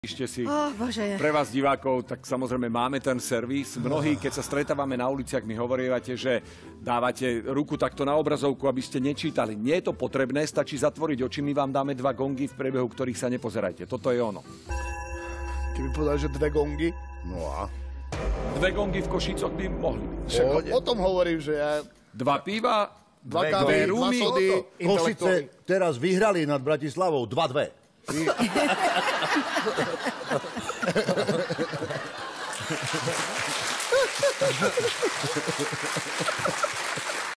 Ešte si Bože. pre vás divákov, tak samozrejme máme ten servis. Mnohí, keď sa stretávame na uliciach, mi hovoríte, že dávate ruku takto na obrazovku, aby ste nečítali. Nie je to potrebné, stačí zatvoriť oči, my vám dáme 2 gongy, v priebehu ktorých sa nepozerajte. Toto je ono. Keby povedal, že 2 gongy? No a? 2 gongy v Košicoch by mohli byť. O tom hovorím, že ja... 2 piva, 2 kávy, 2 rúmy. sody. Košice teraz vyhrali nad Bratislavou 2-2.